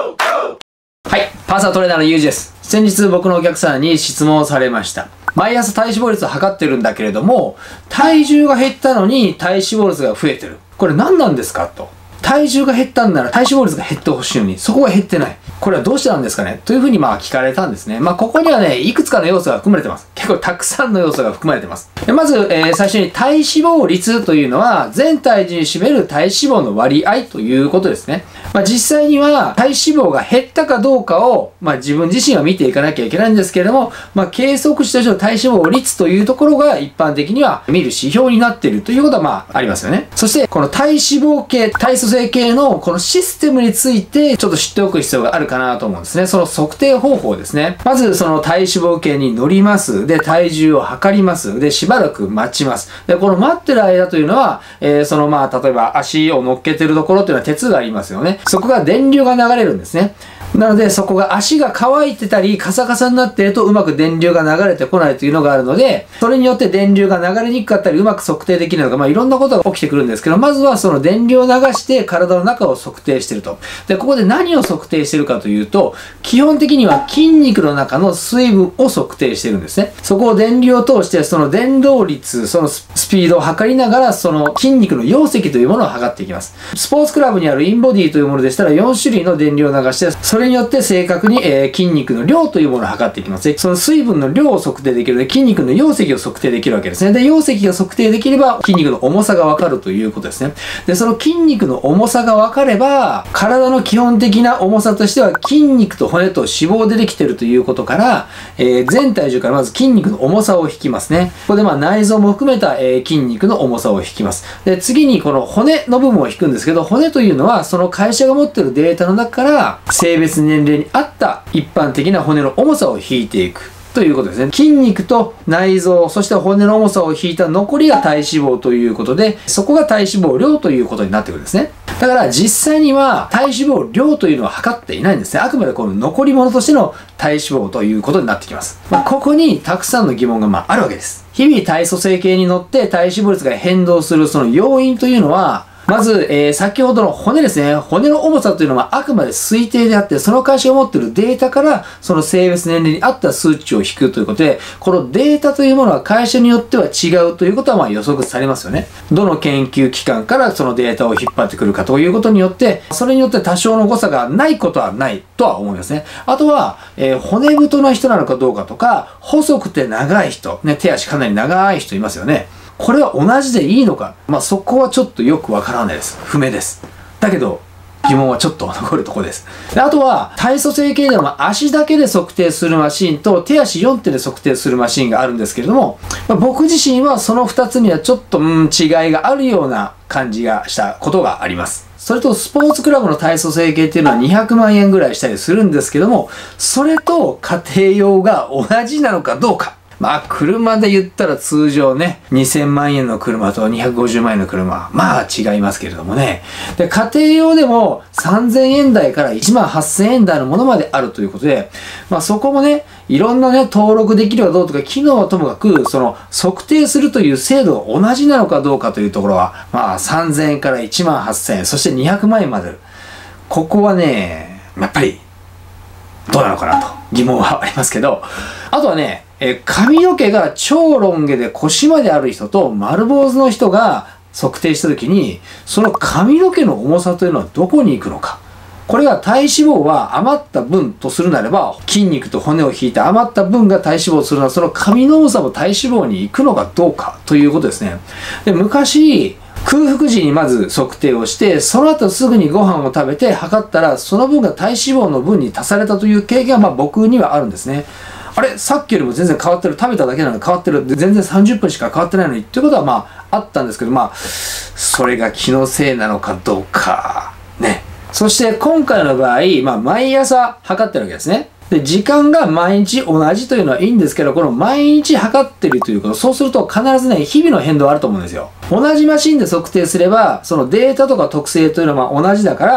はい、パーソナルトレーナーのゆうじです。先日僕のお客さんに質問をされました。毎朝体脂肪率を測ってるんだけれども、体重が減ったのに体脂肪率が増えてる。これ何なんですかと。体重が減ったんなら体脂肪率が減ってほしいのに、そこが減ってない。これはどうしてなんですかねというふうに聞かれたんですね。ここにはね、いくつかの要素が含まれてます。結構たくさんの要素が含まれてます。まず、最初に体脂肪率というのは、全体重に占める体脂肪の割合ということですね。実際には体脂肪が減ったかどうかを、自分自身は見ていかなきゃいけないんですけれども、計測値としての体脂肪率というところが一般的には見る指標になっているということはありますよね。そして、この体脂肪計、体組成計のこのシステムについてちょっと知っておく必要があるかなと思うんですね。その測定方法ですね。まずその体脂肪計に乗ります。で、体重を測ります。で、しばらく待ちます。で、この待ってる間というのは、例えば足を乗っけてるところというのは鉄がありますよね。そこが電流が流れるんですね。なので、そこが足が乾いてたり、カサカサになっているとうまく電流が流れてこないというのがあるので、それによって電流が流れにくかったり、うまく測定できないのか、いろんなことが起きてくるんですけど、まずはその電流を流して体の中を測定していると。で、ここで何を測定しているかというと、基本的には筋肉の中の水分を測定しているんですね。そこを電流を通して、その電動率、そのスピードを測りながら、その筋肉の容積というものを測っていきます。スポーツクラブにあるインボディというものでしたら、4種類の電流を流して、それによって正確に、筋肉の量というものを測っていきます。その水分の量を測定できるので、筋肉の容積を測定できるわけですね。で、容積が測定できれば、筋肉の重さがわかるということですね。で、その筋肉の重さがわかれば、体の基本的な重さとしては、筋肉と骨と脂肪でできているということから、全体重からまず筋肉の重さを引きますね。ここで内臓も含めた、筋肉の重さを引きます。で、次にこの骨の部分を引くんですけど、骨というのは、その会社が持っているデータの中から、性別年齢に合った一般的な骨の重さを引いていくということですね。筋肉と内臓、そして骨の重さを引いた残りが体脂肪ということで、そこが体脂肪量ということになってくるんですね。だから実際には体脂肪量というのは測っていないんですね。あくまでこの残り物としての体脂肪ということになってきます。ここにたくさんの疑問があるわけです。日々体組成計に乗って体脂肪率が変動するその要因というのは、まず、先ほどの骨ですね。骨の重さというのはあくまで推定であって、その会社が持っているデータから、その性別年齢に合った数値を引くということで、このデータというものは会社によっては違うということは予測されますよね。どの研究機関からそのデータを引っ張ってくるかということによって、それによって多少の誤差がないことはないとは思いますね。あとは、骨太な人なのかどうかとか、細くて長い人、ね、手足かなり長い人いますよね。これは同じでいいのか、そこはちょっとよくわからないです。不明です。だけど、疑問はちょっと残るところです。で、あとは、体組成計では足だけで測定するマシンと手足4手で測定するマシンがあるんですけれども、僕自身はその2つにはちょっと違いがあるような感じがしたことがあります。それとスポーツクラブの体組成計っていうのは200万円ぐらいしたりするんですけども、それと家庭用が同じなのかどうか。車で言ったら通常ね、2000万円の車と250万円の車、違いますけれどもね。で、家庭用でも3000円台から1万8000円台のものまであるということで、そこもね、いろんなね、登録できるかどうとか、機能はともかく、その、測定するという精度が同じなのかどうかというところは、3000円から1万8000円、そして200万円まである。ここはね、やっぱり、どうなのかなと疑問はありますけど、あとはね、髪の毛が超ロン毛で腰まである人と丸坊主の人が測定したときに、その髪の毛の重さというのはどこに行くのか。これが体脂肪は余った分とするならば、筋肉と骨を引いて余った分が体脂肪をするなら、その髪の重さも体脂肪に行くのかどうかということですね。で、昔、空腹時にまず測定をして、その後すぐにご飯を食べて測ったら、その分が体脂肪の分に足されたという経験は僕にはあるんですね。あれさっきよりも全然変わってる。食べただけなのに変わってる。全然30分しか変わってないのにっていうことはあったんですけど、それが気のせいなのかどうか。ね。そして今回の場合、毎朝測ってるわけですね。で、時間が毎日同じというのはいいんですけど、この毎日測ってるということ、そうすると必ずね、日々の変動あると思うんですよ。同じマシンで測定すれば、そのデータとか特性というのは同じだから、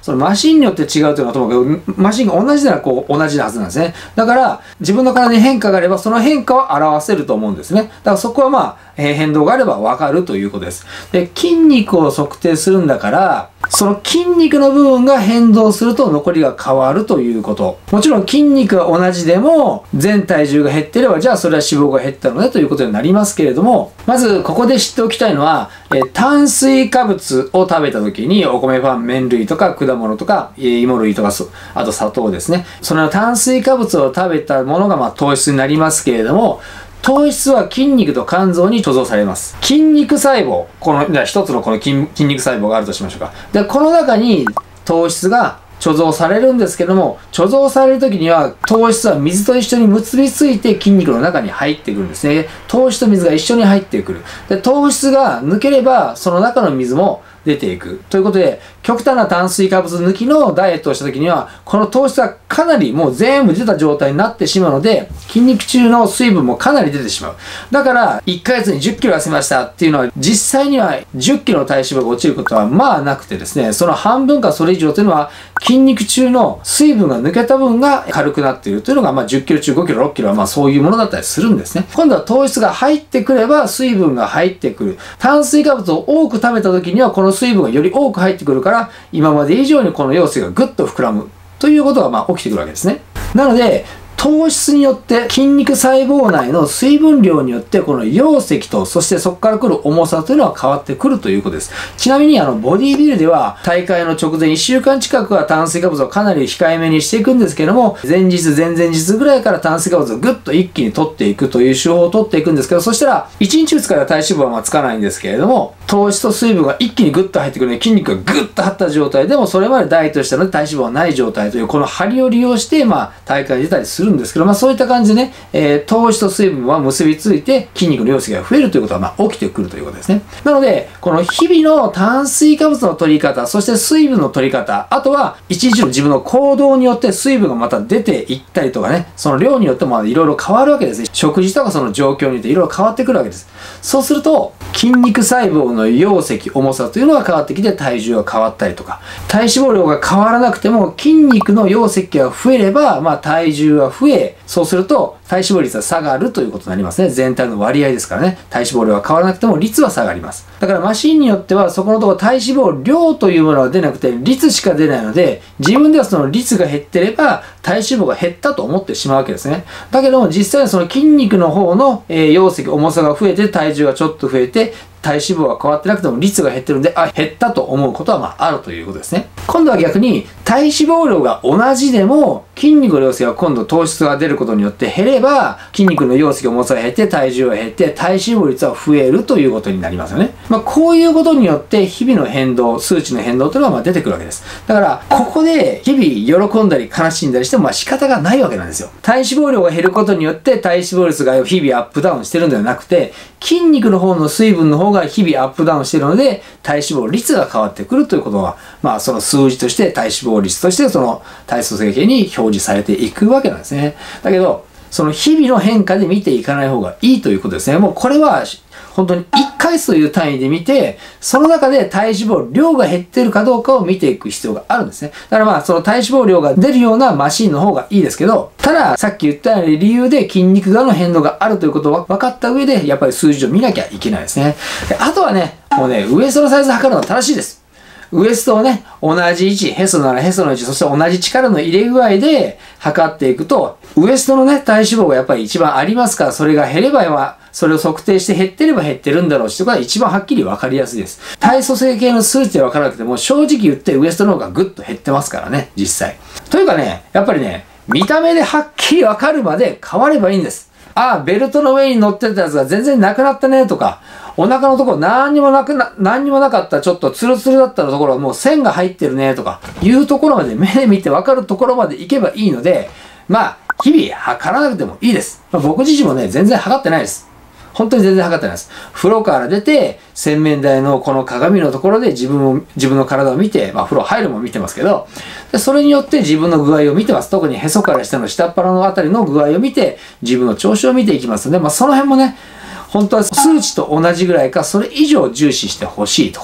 そのマシンによって違うというのはともかく、マシンが同じならこう同じなはずなんですね。だから、自分の体に変化があれば、その変化を表せると思うんですね。だからそこはまあ、変動があればわかるということです。で、筋肉を測定するんだから、その筋肉の部分が変動すると残りが変わるということ。もちろん筋肉が同じでも、全体重が減ってれば、じゃあそれは脂肪が減ったのねということになりますけれども、まずここで知っておきたいのは、炭水化物を食べた時に、お米、パン、麺類とか果物とか、芋類とか、あと砂糖ですね。その炭水化物を食べたものがまあ糖質になりますけれども、糖質は筋肉と肝臓に貯蔵されます。筋肉細胞、この、じゃあ一つのこの筋肉細胞があるとしましょうか。で、この中に糖質が貯蔵されるんですけども、貯蔵される時には糖質は水と一緒に結びついて筋肉の中に入ってくるんですね。糖質と水が一緒に入ってくる。で、糖質が抜ければ、その中の水も出ていく。ということで、極端な炭水化物抜きのダイエットをした時には、この糖質がかなりもう全部出た状態になってしまうので、筋肉中の水分もかなり出てしまう。だから、1ヶ月に10キロ痩せましたっていうのは、実際には10キロの体脂肪が落ちることはまあなくてですね、その半分かそれ以上というのは、筋肉中の水分が抜けた分が軽くなっているというのが、まあ10キロ中5キロ、6キロはまあそういうものだったりするんですね。今度は糖質が入ってくれば水分が入ってくる。炭水化物を多く食べた時にはこの水分がより多く入ってくるから、今まで以上にこの陽水がぐっと膨らむということがまあ起きてくるわけですね。なので、糖質によって筋肉細胞内の水分量によってこの溶石とそしてそこから来る重さというのは変わってくるということです。ちなみにボディービルでは大会の直前1週間近くは炭水化物をかなり控えめにしていくんですけども、前日前々日ぐらいから炭水化物をぐっと一気に取っていくという手法を取っていくんですけど、そしたら1日2日では体脂肪はまあつかないんですけれども、糖質と水分が一気にぐっと入ってくるので筋肉がぐっと張った状態でもそれまでダイエットしたので体脂肪はない状態というこの張りを利用してまあ大会に出たりするんですけど、まあそういった感じでね、糖質と水分は結びついて筋肉の量が増えるということはまあ起きてくるということですね。なので、この日々の炭水化物の取り方、そして水分の取り方、あとは一日の自分の行動によって水分がまた出ていったりとかね、その量によってもいろいろ変わるわけですね。食事とかその状況によっていろいろ変わってくるわけです。そうすると、筋肉細胞の溶石、重さというのが変わってきて体重が変わったりとか、体脂肪量が変わらなくても筋肉の溶石が増えれば、まあ体重は増え、そうすると体脂肪率は下がるということになりますね。全体の割合ですからね。体脂肪量が変わらなくても率は下がります。だからマシンによってはそこのところ体脂肪量というものが出なくて率しか出ないので、自分ではその率が減ってれば体脂肪が減ったと思ってしまうわけですね。だけども実際はその筋肉の方の溶石、重さが増えて体重がちょっと増えて体脂肪が変わってなくても率が減ってるんで、減ったと思うことはまああるということですね。今度は逆に体脂肪量が同じでも筋肉の溶石が今度糖質が出ることによって減れば筋肉の溶石重さが減って体重が減って体脂肪率は増えるということになりますよね。まあこういうことによって日々の変動、数値の変動というのはまあ出てくるわけです。だからここで日々喜んだり悲しんだりしてもまあ仕方がないわけなんですよ。体脂肪量が減ることによって体脂肪率が日々アップダウンしてるんではなくて、筋肉の方の水分の方が日々アップダウンしているので体脂肪率が変わってくるということは、まあその数字として体脂肪率としてその体組成計に表示されていくわけなんですね。だけどその日々の変化で見ていかない方がいいということですね。もうこれは本当に1回数という単位で見て、その中で体脂肪量が減っているかどうかを見ていく必要があるんですね。だからまあその体脂肪量が出るようなマシンの方がいいですけど、たださっき言ったように理由で筋肉側の変動があるということを分かった上でやっぱり数字を見なきゃいけないですね。であとはね、もうね、ウエストのサイズ測るのは正しいです。ウエストをね、同じ位置、ヘソならヘソの位置、そして同じ力の入れ具合で測っていくと、ウエストのね、体脂肪がやっぱり一番ありますから、それが減ればそれを測定して減ってれば減ってるんだろうしとか一番はっきり分かりやすいです。体組成計の数値で分からなくても、正直言ってウエストの方がぐっと減ってますからね、実際。というかね、やっぱりね、見た目ではっきり分かるまで変わればいいんです。ああ、ベルトの上に乗ってたやつが全然なくなったねとか、お腹のところ何にもなかったちょっとツルツルだったところはもう線が入ってるねとかいうところまで目で見て分かるところまで行けばいいので、まあ日々測らなくてもいいです。まあ、僕自身もね全然測ってないです。本当に全然測ってないです。風呂から出て洗面台のこの鏡のところで自分の体を見て、まあ風呂入るも見てますけど、でそれによって自分の具合を見てます。特にへそから下の下っ腹のあたりの具合を見て自分の調子を見ていきますので、まあその辺もね、本当は数値と同じぐらいかそれ以上重視してほしいところです。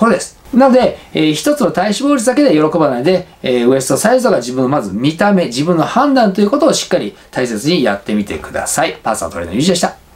なので、一つの体脂肪率だけで喜ばないで、ウエストサイズとか自分のまず見た目、自分の判断ということをしっかり大切にやってみてください。パーソナルトレーナーのゆうじでした。